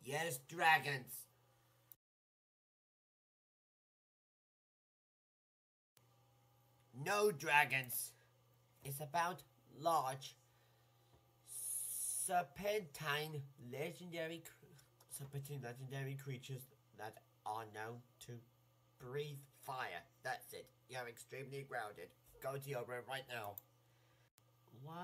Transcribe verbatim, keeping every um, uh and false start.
Yes, dragons. No dragons. It's about large, serpentine legendary, serpentine legendary creatures that are known to breathe fire. That's it. You're extremely grounded. Go to your room right now. Why